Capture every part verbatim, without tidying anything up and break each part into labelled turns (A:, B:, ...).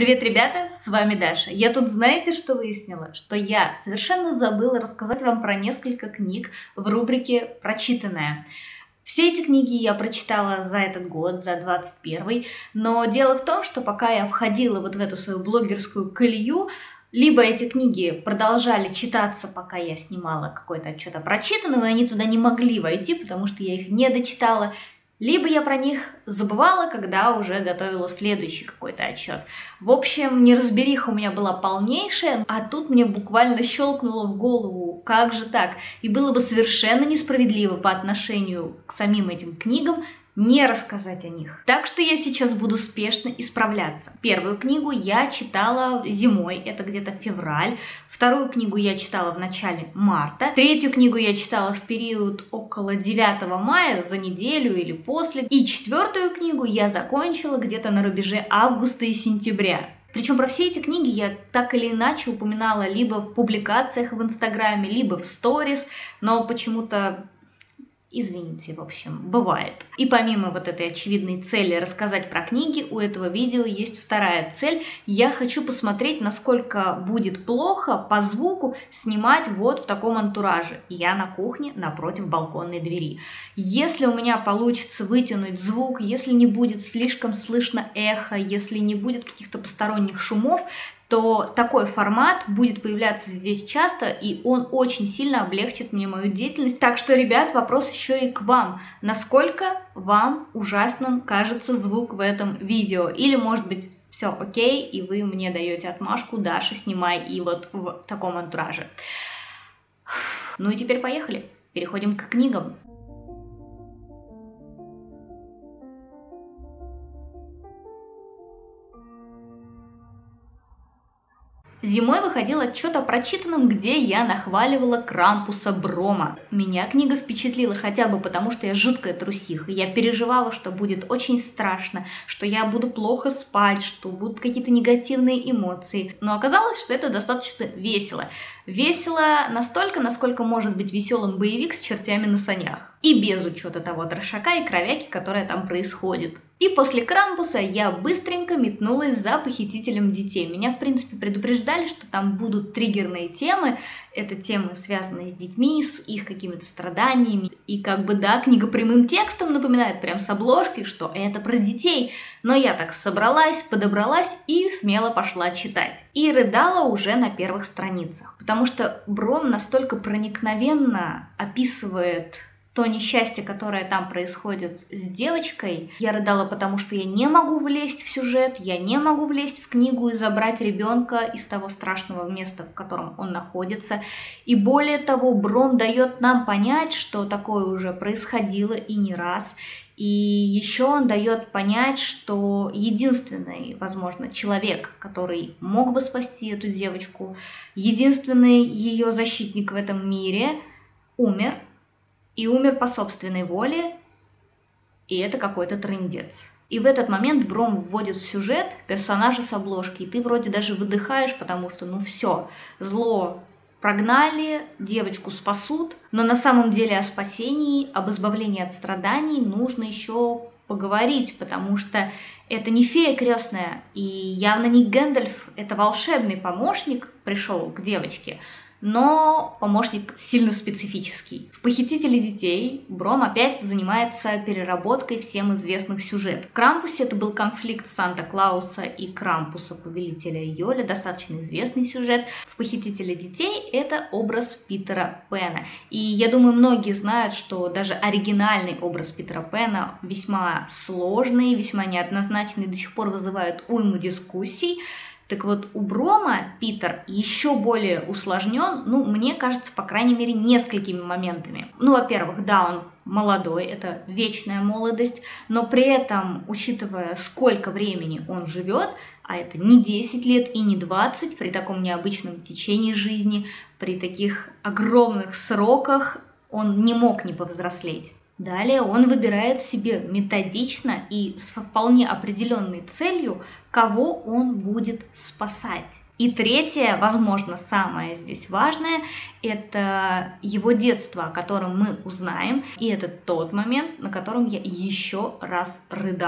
A: Привет, ребята, с вами Даша. Я тут, знаете, что выяснила? Что я совершенно забыла рассказать вам про несколько книг в рубрике «Прочитанное». Все эти книги я прочитала за этот год, за двадцать первый, но дело в том, что пока я входила вот в эту свою блогерскую колею, либо эти книги продолжали читаться, пока я снимала какой-то отчет о прочитанном, и они туда не могли войти, потому что я их не дочитала, либо я про них забывала, когда уже готовила следующий какой-то отчет. В общем, неразбериха у меня была полнейшая, а тут мне буквально щелкнуло в голову, как же так? И было бы совершенно несправедливо по отношению к самим этим книгам не рассказать о них. Так что я сейчас буду спешно исправляться. Первую книгу я читала зимой, это где-то февраль. Вторую книгу я читала в начале марта. Третью книгу я читала в период около девятого мая, за неделю или после. И четвертую книгу я закончила где-то на рубеже августа и сентября. Причем про все эти книги я так или иначе упоминала либо в публикациях в Инстаграме, либо в сторис, но почему-то... Извините, в общем, бывает. И помимо вот этой очевидной цели рассказать про книги, у этого видео есть вторая цель. Я хочу посмотреть, насколько будет плохо по звуку снимать вот в таком антураже. Я на кухне напротив балконной двери. Если у меня получится вытянуть звук, если не будет слишком слышно эхо, если не будет каких-то посторонних шумов, то такой формат будет появляться здесь часто, и он очень сильно облегчит мне мою деятельность. Так что, ребят, вопрос еще и к вам. Насколько вам ужасным кажется звук в этом видео? Или, может быть, все окей, и вы мне даете отмашку: Даша, снимай и вот в таком антураже. Ну и теперь поехали. Переходим к книгам. Зимой выходил отчет о прочитанном, где я нахваливала Крампуса Брома. Меня книга впечатлила хотя бы потому, что я жуткая трусиха. Я переживала, что будет очень страшно, что я буду плохо спать, что будут какие-то негативные эмоции. Но оказалось, что это достаточно весело. Весело настолько, насколько может быть веселым боевик с чертями на санях. И без учета того трешака и кровяки, которая там происходит. И после Крампуса я быстренько метнулась за Похитителем детей. Меня, в принципе, предупреждали, что там будут триггерные темы. Это темы, связанные с детьми, с их какими-то страданиями. И как бы, да, книга прямым текстом напоминает, прям с обложки, что это про детей. Но я так собралась, подобралась и смело пошла читать. И рыдала уже на первых страницах. Потому что Бром настолько проникновенно описывает то несчастье, которое там происходит с девочкой. Я рыдала, потому что я не могу влезть в сюжет, я не могу влезть в книгу и забрать ребенка из того страшного места, в котором он находится. И более того, Бром дает нам понять, что такое уже происходило и не раз. И еще он дает понять, что единственный, возможно, человек, который мог бы спасти эту девочку, единственный ее защитник в этом мире, умер. И умер по собственной воле, и это какой-то трындец. И в этот момент Бром вводит в сюжет персонажа с обложки, и ты вроде даже выдыхаешь, потому что, ну все, зло прогнали, девочку спасут, но на самом деле о спасении, об избавлении от страданий нужно еще поговорить, потому что это не фея крестная, и явно не Гэндальф, это волшебный помощник пришел к девочке, но помощник сильно специфический. В «Похитителе детей» Бром опять занимается переработкой всем известных сюжетов. В «Крампусе» это был конфликт Санта-Клауса и Крампуса, повелителя Йоля, достаточно известный сюжет. В «Похитителе детей» это образ Питера Пэна. И я думаю, многие знают, что даже оригинальный образ Питера Пэна весьма сложный, весьма неоднозначный, до сих пор вызывает уйму дискуссий. Так вот, у Брома Питер еще более усложнен, ну, мне кажется, по крайней мере, несколькими моментами. Ну, во-первых, да, он молодой, это вечная молодость, но при этом, учитывая, сколько времени он живет, а это не десять лет и не двадцать, при таком необычном течении жизни, при таких огромных сроках, он не мог не повзрослеть. Далее он выбирает себе методично и с вполне определенной целью, кого он будет спасать. И третье, возможно, самое здесь важное, это его детство, о котором мы узнаем. И это тот момент, на котором я еще раз рыдала.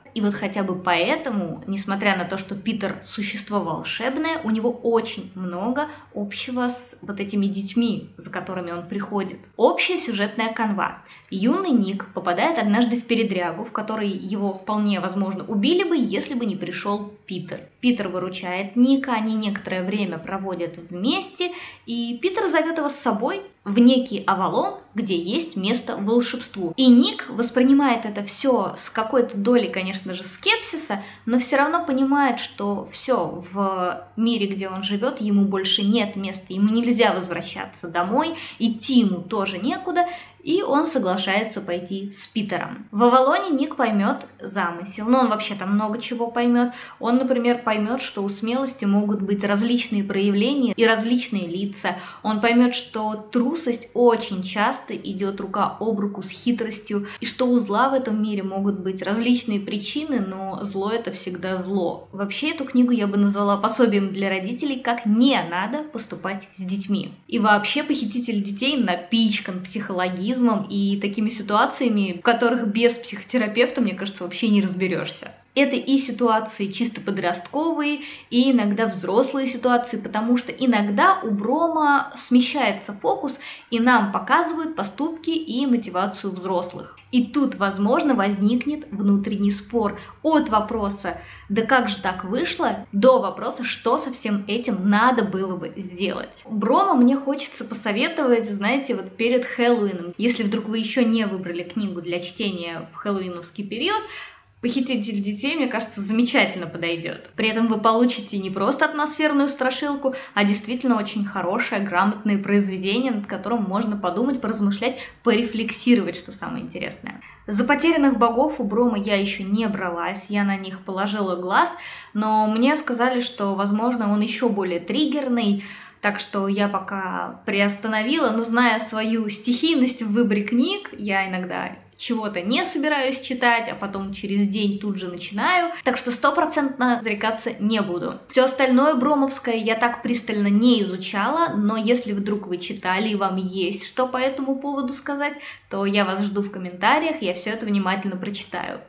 A: И вот хотя бы поэтому, несмотря на то, что Питер — существо волшебное, у него очень много общего с вот этими детьми, за которыми он приходит. Общая сюжетная канва. Юный Ник попадает однажды в передрягу, в которой его вполне возможно убили бы, если бы не пришел Питер. Питер выручает Ника, они некоторое время проводят вместе, и Питер зовет его с собой в некий Авалон, где есть место волшебству. И Ник воспринимает это все с какой-то долей, конечно же, скепсиса, но все равно понимает, что все в мире, где он живет, ему больше нет места, ему нельзя возвращаться домой, идти ему тоже некуда, и он соглашается пойти с Питером. В Авалоне Ник поймет замысел, но он вообще там много чего поймет. Он, например, поймет, что у смелости могут быть различные проявления и различные лица. Он поймет, что трусость очень часто идет рука об руку с хитростью, и что у зла в этом мире могут быть различные причины, но зло — это всегда зло. Вообще, эту книгу я бы назвала пособием для родителей, как не надо поступать с детьми. И вообще, «Похититель детей» напичкан психологизмом и такими ситуациями, в которых без психотерапевта, мне кажется, вообще не разберешься. Это и ситуации чисто подростковые, и иногда взрослые ситуации, потому что иногда у Брома смещается фокус, и нам показывают поступки и мотивацию взрослых. И тут, возможно, возникнет внутренний спор от вопроса «да как же так вышло?» до вопроса «что со всем этим надо было бы сделать?». Брома мне хочется посоветовать, знаете, вот перед Хэллоуином. Если вдруг вы еще не выбрали книгу для чтения в хэллоуиновский период, «Похититель детей», мне кажется, замечательно подойдет. При этом вы получите не просто атмосферную страшилку, а действительно очень хорошее, грамотное произведение, над которым можно подумать, поразмышлять, порефлексировать, что самое интересное. За «Потерянных богов» у Брома я еще не бралась, я на них положила глаз, но мне сказали, что, возможно, он еще более триггерный, так что я пока приостановила, но зная свою стихийность в выборе книг, я иногда чего-то не собираюсь читать, а потом через день тут же начинаю, так что стопроцентно зарекаться не буду. Все остальное бромовское я так пристально не изучала, но если вдруг вы читали и вам есть что по этому поводу сказать, то я вас жду в комментариях, я все это внимательно прочитаю.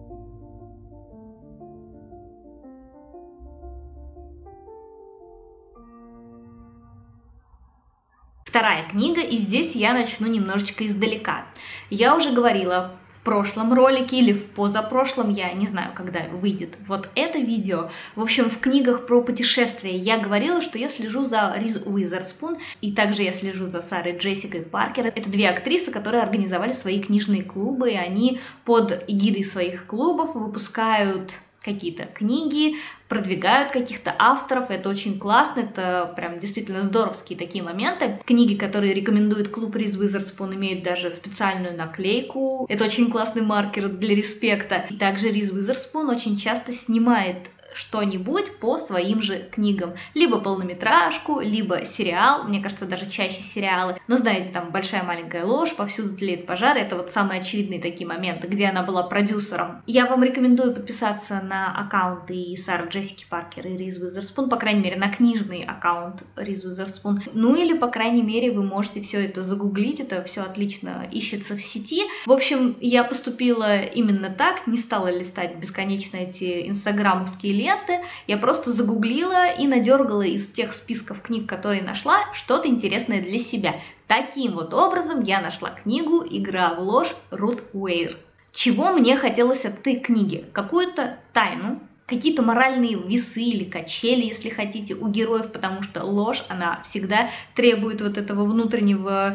A: Вторая книга, и здесь я начну немножечко издалека. Я уже говорила в прошлом ролике или в позапрошлом, я не знаю, когда выйдет вот это видео. В общем, в книгах про путешествия я говорила, что я слежу за Риз Уизерспун, и также я слежу за Сарой Джессикой Паркер. Это две актрисы, которые организовали свои книжные клубы, и они под эгидой своих клубов выпускают какие-то книги, продвигают каких-то авторов, это очень классно, это прям действительно здоровские такие моменты. Книги, которые рекомендует клуб Риз Уизерспун, имеют даже специальную наклейку, это очень классный маркер для респекта. И также Риз Уизерспун очень часто снимает что-нибудь по своим же книгам. Либо полнометражку, либо сериал, мне кажется, даже чаще сериалы. Но знаете, там «Большая маленькая ложь», «Повсюду тлеют пожары», это вот самые очевидные такие моменты, где она была продюсером. Я вам рекомендую подписаться на аккаунты и Сары Джессики Паркер, и Риз Уизерспун, по крайней мере, на книжный аккаунт Риз Уизерспун. Ну или, по крайней мере, вы можете все это загуглить, это все отлично ищется в сети. В общем, я поступила именно так, не стала листать бесконечно эти инстаграмовские ленты, я просто загуглила и надергала из тех списков книг, которые нашла, что-то интересное для себя. Таким вот образом я нашла книгу «Игра в ложь» Рут Уэйр. Чего мне хотелось от этой книги? Какую-то тайну, какие-то моральные весы или качели, если хотите, у героев, потому что ложь, она всегда требует вот этого внутреннего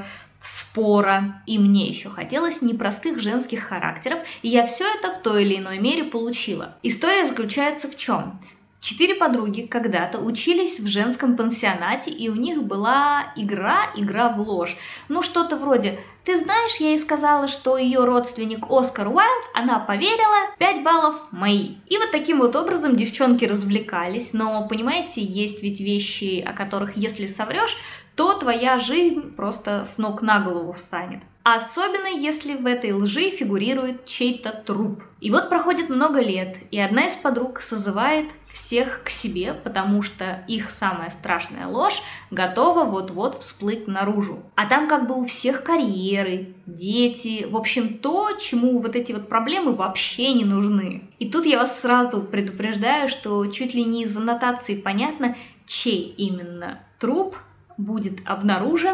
A: спора. И мне еще хотелось непростых женских характеров, и я все это в той или иной мере получила. История заключается в чем? Четыре подруги когда-то учились в женском пансионате, и у них была игра, игра в ложь. Ну, что-то вроде «Ты знаешь, я ей сказала, что ее родственник Оскар Уайлд, она поверила, пять баллов мои». И вот таким вот образом девчонки развлекались, но, понимаете, есть ведь вещи, о которых, если соврешь, то твоя жизнь просто с ног на голову встанет. Особенно если в этой лжи фигурирует чей-то труп. И вот проходит много лет, и одна из подруг созывает всех к себе, потому что их самая страшная ложь готова вот-вот всплыть наружу. А там как бы у всех карьеры, дети, в общем, то, чему вот эти вот проблемы вообще не нужны. И тут я вас сразу предупреждаю, что чуть ли не из аннотации понятно, чей именно труп будет обнаружен.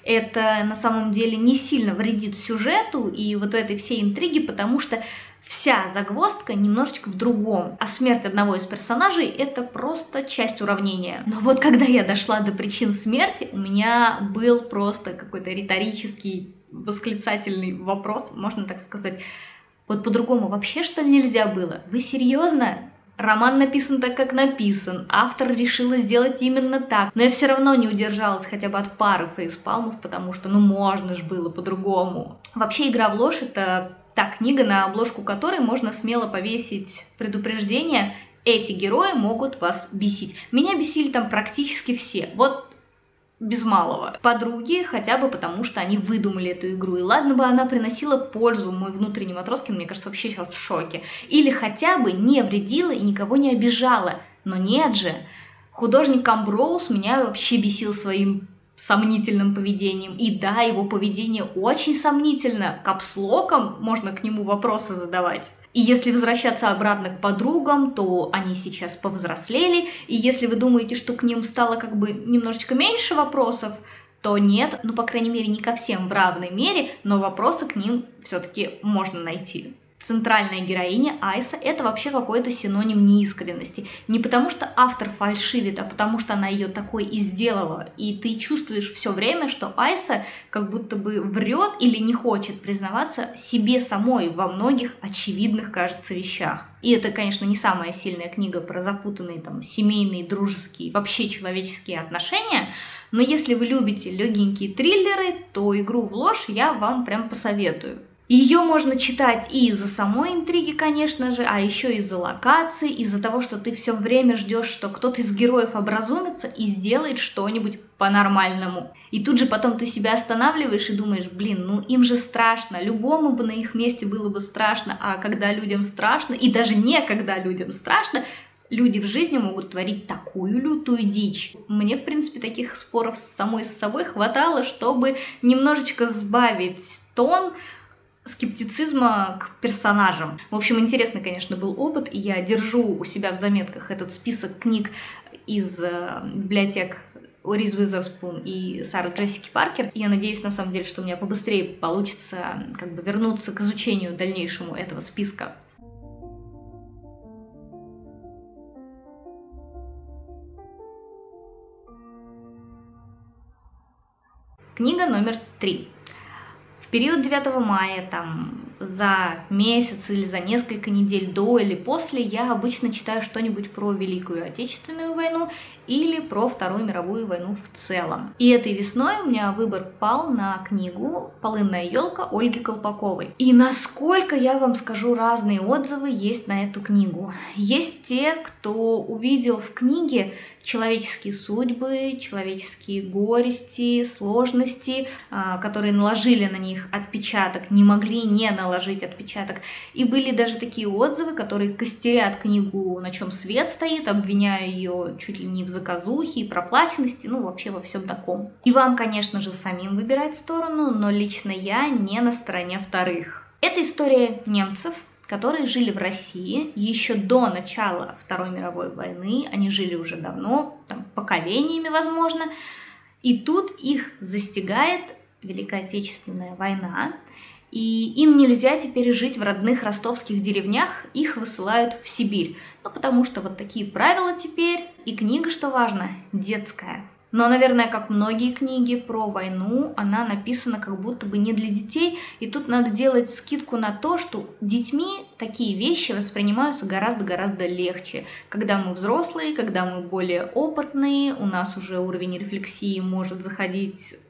A: Это на самом деле не сильно вредит сюжету и вот этой всей интриге, потому что вся загвоздка немножечко в другом, а смерть одного из персонажей — это просто часть уравнения. Но вот когда я дошла до причин смерти, у меня был просто какой-то риторический восклицательный вопрос, можно так сказать. Вот по-другому вообще, что ли, нельзя было? Вы серьезно? Роман написан так, как написан, автор решила сделать именно так, но я все равно не удержалась хотя бы от пары фейспалмов, потому что ну можно же было по-другому. Вообще «Игра в ложь» — это та книга, на обложку которой можно смело повесить предупреждение: эти герои могут вас бесить. Меня бесили там практически все, вот без малого. Подруги хотя бы потому, что они выдумали эту игру. И ладно бы она приносила пользу, мой внутренний Матроскин, мне кажется, вообще сейчас в шоке. Или хотя бы не вредила и никого не обижала. Но нет же. Художник Амброуз меня вообще бесил своим сомнительным поведением. И да, его поведение очень сомнительно. Капслоком можно к нему вопросы задавать. И если возвращаться обратно к подругам, то они сейчас повзрослели, и если вы думаете, что к ним стало как бы немножечко меньше вопросов, то нет, ну, по крайней мере, не ко всем в равной мере, но вопросы к ним все-таки можно найти. Центральная героиня Айса — это вообще какой-то синоним неискренности. Не потому что автор фальшивит, а потому что она ее такой и сделала. И ты чувствуешь все время, что Айса как будто бы врет или не хочет признаваться себе самой во многих очевидных, кажется, вещах. И это, конечно, не самая сильная книга про запутанные там семейные, дружеские, вообще человеческие отношения. Но если вы любите легенькие триллеры, то «Игру в ложь» я вам прям посоветую. Ее можно читать и из-за самой интриги, конечно же, а еще из-за локаций, из-за того, что ты все время ждешь, что кто-то из героев образумится и сделает что-нибудь по-нормальному. И тут же потом ты себя останавливаешь и думаешь: блин, ну им же страшно, любому бы на их месте было бы страшно, а когда людям страшно, и даже не когда людям страшно, люди в жизни могут творить такую лютую дичь. Мне, в принципе, таких споров с самой с собой хватало, чтобы немножечко сбавить тон скептицизма к персонажам. В общем, интересный, конечно, был опыт, и я держу у себя в заметках этот список книг из э, библиотек Риз Уизерспун и Сары Джессики Паркер. И я надеюсь, на самом деле, что у меня побыстрее получится как бы вернуться к изучению дальнейшему этого списка. Книга номер три. В период девятого мая, там, за месяц или за несколько недель до или после, я обычно читаю что-нибудь про Великую Отечественную войну или про Вторую мировую войну в целом. И этой весной у меня выбор пал на книгу «Полынная елка» Ольги Колпаковой. И насколько, я вам скажу, разные отзывы есть на эту книгу. Есть те, кто увидел в книге человеческие судьбы, человеческие горести, сложности, которые наложили на них отпечаток, не могли не наложить отпечаток. И были даже такие отзывы, которые костерят книгу, на чем свет стоит, обвиняя ее чуть ли не в заказухе и проплаченности, ну вообще во всем таком. И вам, конечно же, самим выбирать сторону, но лично я не на стороне вторых. Это история немцев, которые жили в России еще до начала Второй мировой войны. Они жили уже давно, там, поколениями, возможно. И тут их застигает Великая Отечественная война. И им нельзя теперь жить в родных ростовских деревнях, их высылают в Сибирь. Ну, потому что вот такие правила теперь. И книга, что важно, детская. Но, наверное, как многие книги про войну, она написана как будто бы не для детей. И тут надо делать скидку на то, что детьми такие вещи воспринимаются гораздо-гораздо легче. Когда мы взрослые, когда мы более опытные, у нас уже уровень рефлексии может заходить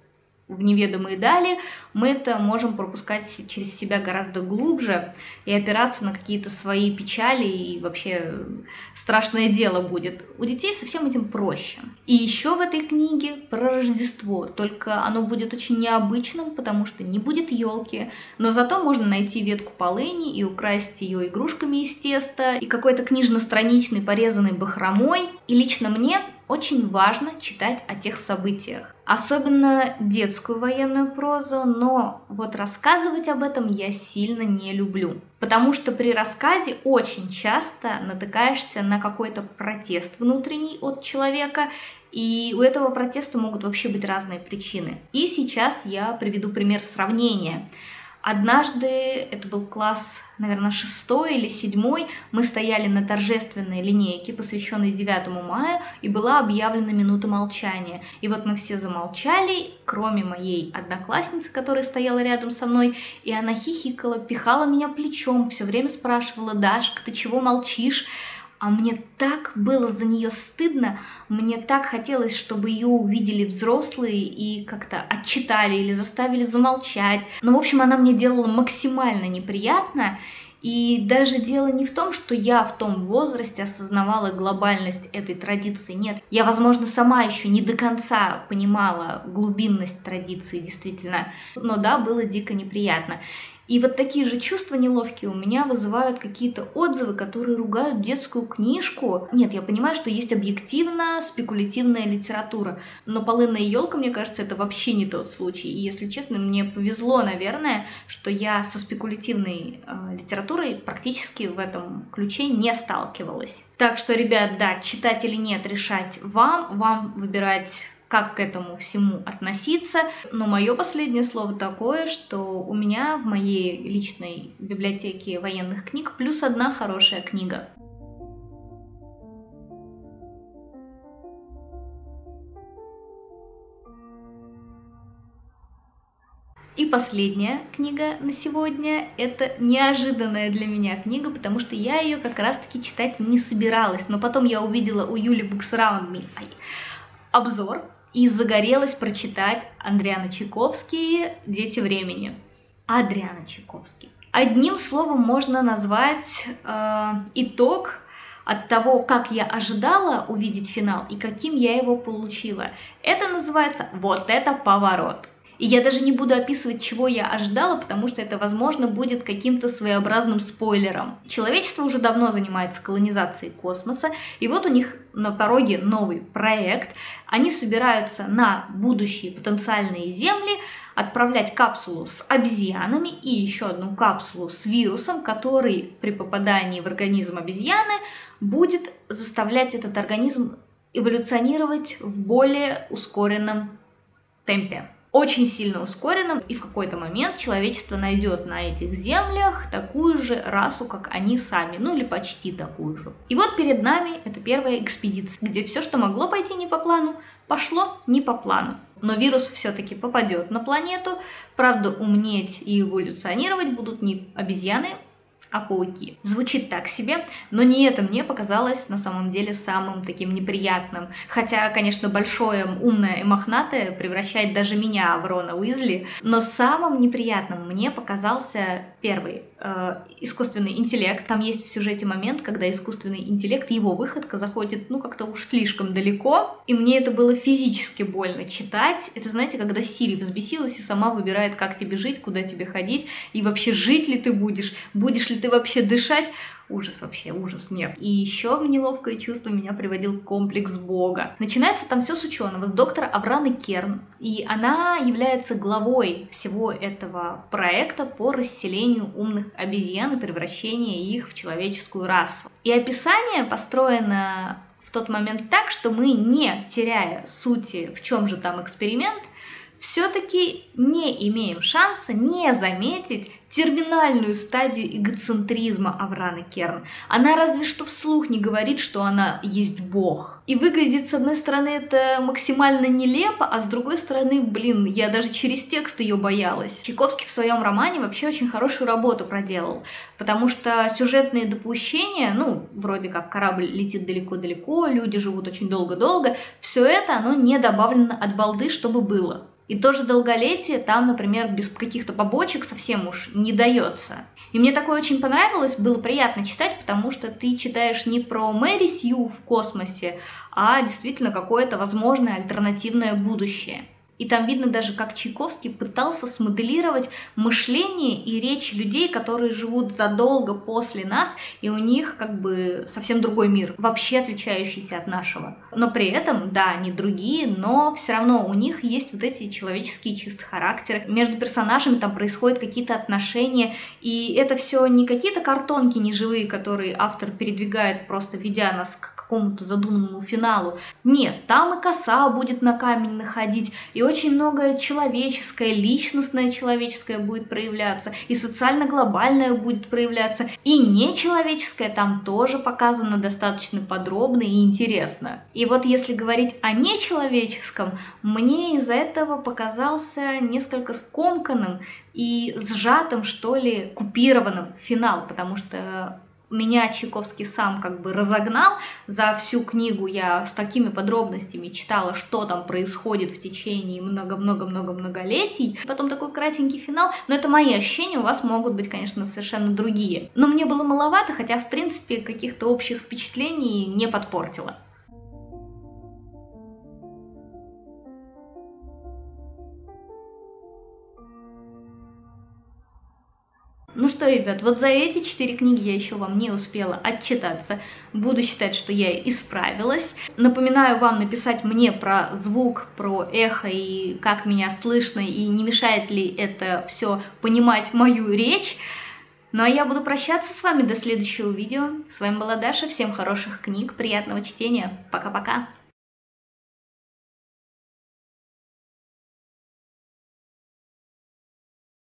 A: в неведомые дали, мы это можем пропускать через себя гораздо глубже и опираться на какие-то свои печали, и вообще страшное дело будет. У детей со всем этим проще. И еще в этой книге про Рождество, только оно будет очень необычным, потому что не будет елки, но зато можно найти ветку полыни и украсть ее игрушками из теста, и какой-то книжно-страничный порезанный бахромой. И лично мне очень важно читать о тех событиях. Особенно детскую военную прозу, но вот рассказывать об этом я сильно не люблю. Потому что при рассказе очень часто натыкаешься на какой-то протест внутренний от человека, и у этого протеста могут вообще быть разные причины. И сейчас я приведу пример сравнения. Однажды, это был класс, наверное, шестой или седьмой, мы стояли на торжественной линейке, посвященной девятому мая, и была объявлена минута молчания. И вот мы все замолчали, кроме моей одноклассницы, которая стояла рядом со мной, и она хихикала, пихала меня плечом, все время спрашивала: «Дашка, ты чего молчишь?» А мне так было за нее стыдно, мне так хотелось, чтобы ее увидели взрослые и как-то отчитали или заставили замолчать. Но, в общем, она мне делала максимально неприятно. И даже дело не в том, что я в том возрасте осознавала глобальность этой традиции. Нет, я, возможно, сама еще не до конца понимала глубинность традиции, действительно. Но да, было дико неприятно. И вот такие же чувства неловкие у меня вызывают какие-то отзывы, которые ругают детскую книжку. Нет, я понимаю, что есть объективно спекулятивная литература, но «Полынная елка», мне кажется, это вообще не тот случай. И, если честно, мне повезло, наверное, что я со спекулятивной э, литературой практически в этом ключе не сталкивалась. Так что, ребят, да, читать или нет, решать вам, вам выбирать, как к этому всему относиться. Но мое последнее слово такое, что у меня в моей личной библиотеке военных книг плюс одна хорошая книга. И последняя книга на сегодня — это неожиданная для меня книга, потому что я ее как раз-таки читать не собиралась. Но потом я увидела у Юли Books Around Me обзор и загорелась прочитать Адриано Чайковский «Дети времени». Адриано Чайковский. Одним словом можно назвать э, итог от того, как я ожидала увидеть финал и каким я его получила. Это называется «Вот это поворот». И я даже не буду описывать, чего я ожидала, потому что это, возможно, будет каким-то своеобразным спойлером. Человечество уже давно занимается колонизацией космоса, и вот у них на пороге новый проект. Они собираются на будущие потенциальные земли отправлять капсулу с обезьянами и еще одну капсулу с вирусом, который при попадании в организм обезьяны будет заставлять этот организм эволюционировать в более ускоренном темпе. Очень сильно ускоренным, и в какой-то момент человечество найдет на этих землях такую же расу, как они сами, ну или почти такую же. И вот перед нами это первая экспедиция, где все, что могло пойти не по плану, пошло не по плану. Но вирус все-таки попадет на планету, правда, умнеть и эволюционировать будут не обезьяны, а пауки. Звучит так себе, но не это мне показалось на самом деле самым таким неприятным. Хотя, конечно, большое, умное и мохнатое превращает даже меня в Рона Уизли. Но самым неприятным мне показался первый э, искусственный интеллект. Там есть в сюжете момент, когда искусственный интеллект, его выходка заходит, ну, как-то уж слишком далеко. И мне это было физически больно читать. Это, знаете, когда Сири взбесилась и сама выбирает, как тебе жить, куда тебе ходить, и вообще жить ли ты будешь, будешь ли ты вообще дышать. Ужас вообще, ужас, нет. И еще в неловкое чувство меня приводил комплекс Бога. Начинается там все с ученого, с доктора Авраны Керн. И она является главой всего этого проекта по расселению умных обезьян и превращению их в человеческую расу. И описание построено в тот момент так, что мы, не теряя сути, в чем же там эксперимент, все-таки не имеем шанса не заметить терминальную стадию эгоцентризма Авраны Керн. Она разве что вслух не говорит, что она есть бог. И выглядит, с одной стороны, это максимально нелепо, а с другой стороны, блин, я даже через текст ее боялась. Чайковский в своем романе вообще очень хорошую работу проделал, потому что сюжетные допущения, ну, вроде как корабль летит далеко-далеко, люди живут очень долго-долго, все это, оно не добавлено от балды, чтобы было. И тоже долголетие там, например, без каких-то побочек совсем уж не дается. И мне такое очень понравилось, было приятно читать, потому что ты читаешь не про Мэри Сью в космосе, а действительно какое-то возможное альтернативное будущее. И там видно даже, как Чайковский пытался смоделировать мышление и речь людей, которые живут задолго после нас, и у них как бы совсем другой мир, вообще отличающийся от нашего. Но при этом, да, они другие, но все равно у них есть вот эти человеческие чистые характеры. Между персонажами там происходят какие-то отношения, и это все не какие-то картонки неживые, которые автор передвигает, просто ведя нас к какому-то задуманному финалу. Нет, там и коса будет на камень находить, и очень многое человеческое, личностное человеческое будет проявляться, и социально-глобальное будет проявляться, и нечеловеческое там тоже показано достаточно подробно и интересно. И вот если говорить о нечеловеческом, мне из-за этого показался несколько скомканным и сжатым, что ли, купированным финал, потому что меня Чайковский сам как бы разогнал. За всю книгу я с такими подробностями читала, что там происходит в течение много-много-много-многолетий. Потом такой кратенький финал. Но это мои ощущения, у вас могут быть, конечно, совершенно другие. Но мне было маловато, хотя, в принципе, каких-то общих впечатлений не подпортило. Ну что, ребят, вот за эти четыре книги я еще вам не успела отчитаться. Буду считать, что я исправилась. Напоминаю вам написать мне про звук, про эхо и как меня слышно, и не мешает ли это все понимать мою речь. Ну а я буду прощаться с вами до следующего видео. С вами была Даша, всем хороших книг, приятного чтения. Пока-пока.